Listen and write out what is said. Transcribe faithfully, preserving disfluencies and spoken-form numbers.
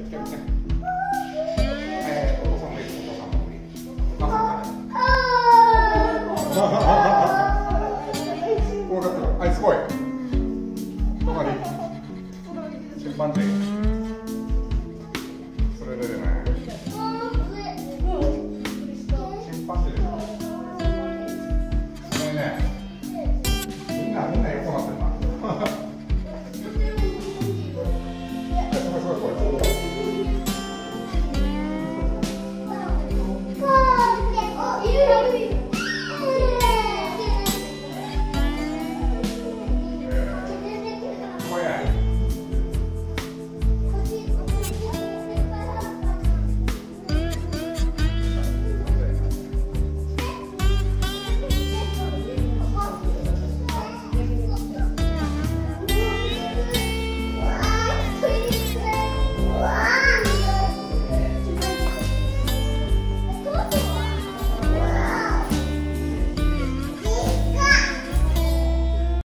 つけてね。えー、お父さんもいい、お父さんもいい。お母さんから。分かった。あい、すごい。隣。チンパンジー。